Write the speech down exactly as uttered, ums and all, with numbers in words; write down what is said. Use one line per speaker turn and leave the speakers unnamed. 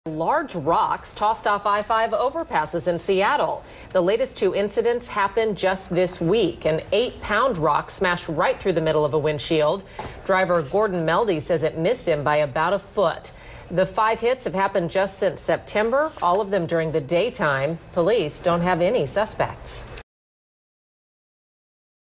Large rocks tossed off I five overpasses in Seattle. The latest two incidents happened just this week. An eight-pound rock smashed right through the middle of a windshield. Driver Gordon Meldy says it missed him by about a foot. The five hits have happened just since September, all of them during the daytime. Police don't have any suspects.